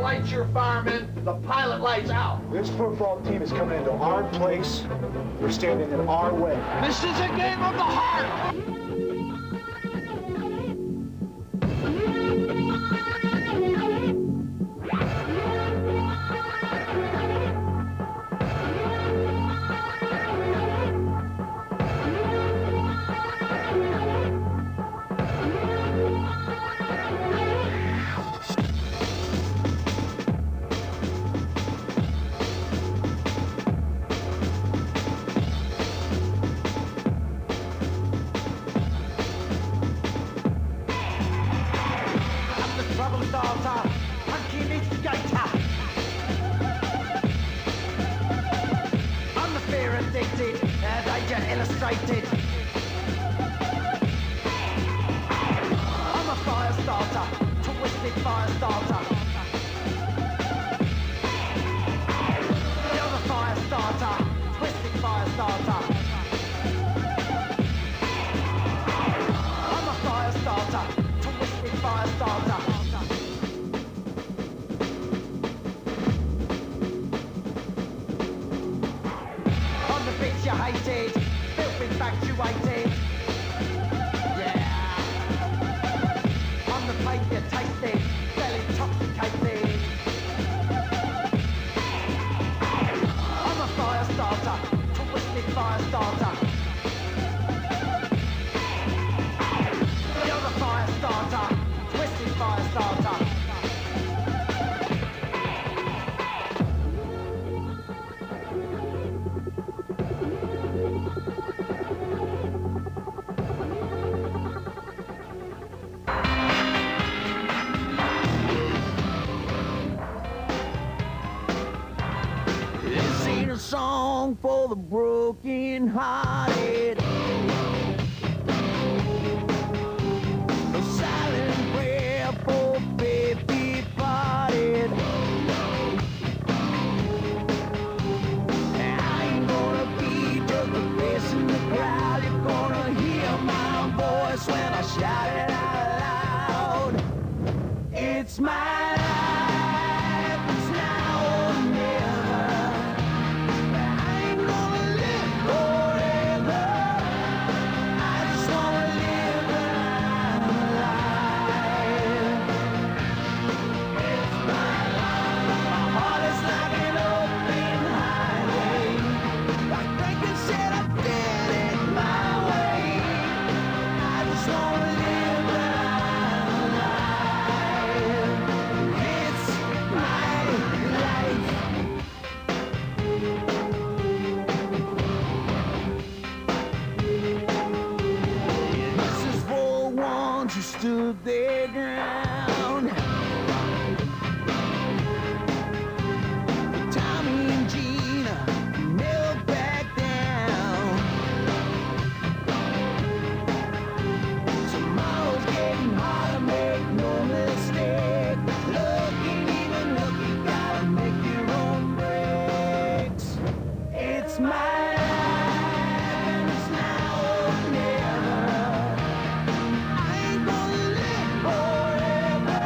lights your firemen, the pilot lights out. This football team is coming into our place. We're standing in our way. This is a game of the heart. Illustrated. I'm a fire starter, twisted fire starter. You're the fire starter, twisted fire starter. I'm a fire starter, twisted fire starter. I'm the bitch you hated. Infatuated, yeah. I'm the pain you tasted, fell intoxicated. I'm a fire starter, twisted fire starter. You're the fire starter, twisted fire starter. Song for the broken-hearted, a silent prayer for baby parted. I ain't gonna be just a face in the crowd. You're gonna hear my voice when I shout it out loud. It's my life, it's now or never. Who stood their ground. Tommy and Gina never back down. Tomorrow's getting harder, make no mistake. Looking, even looking, gotta make your own breaks. It's my forever.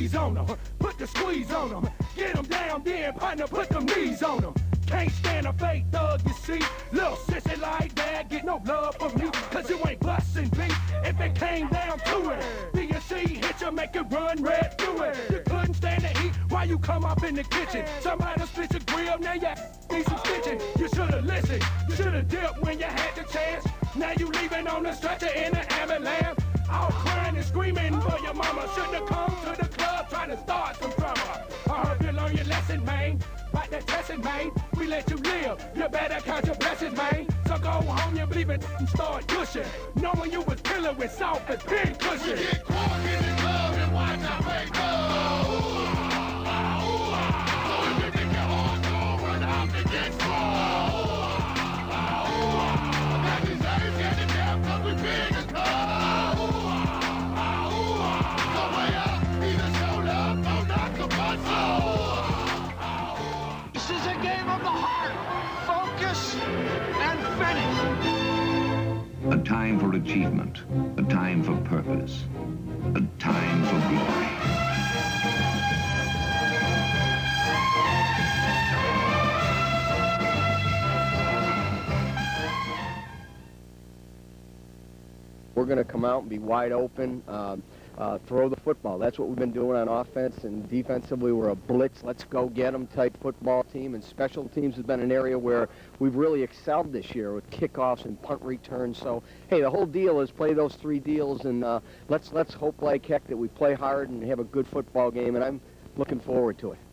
freeze on them, put the squeeze on them. Get them down there, partner, put them knees on them. Can't stand a fake thug, you see. Little sissy like that, get no love from me, cause you ain't bustin' beat. If it came down to it, DNC hit you, make you run right through it. You couldn't stand the heat, why you come up in the kitchen? Somebody split your grill, now you need some stitching. You should've listened, you should've dipped when you had the chance. Now you leaving on the stretcher in an ambulance. All crying and screaming for your mama. Shouldn't have come to the club trying to start some drama. I hope you learn your lesson, man. Fight that testing, man. We let you live. You better count your blessings, man. So go home, you believe it, and start gushing. Knowing you was killing with soft and pin cushion. We get caught in the club and watch our make love. So if you think you're hardcore, run out and get slow. That is ain't getting down cause we big as cold. So way up, either show love or not the muscle. This is a game of the heart. Focus and finish. A time for achievement, a time for purpose, a time for glory. We're going to come out and be wide open, throw the football. That's what we've been doing on offense, and defensively we're a blitz, let's go get them type football team, and special teams has been an area where we've really excelled this year with kickoffs and punt returns. So, hey, the whole deal is play those three deals, and let's hope like heck that we play hard and have a good football game, and I'm looking forward to it.